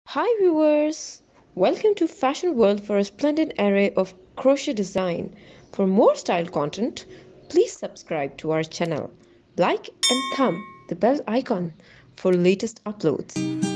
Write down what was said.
Hi viewers! Welcome to Fashion World for a splendid array of crochet design. For more style content, please subscribe to our channel. Like and thumb the bell icon for latest uploads.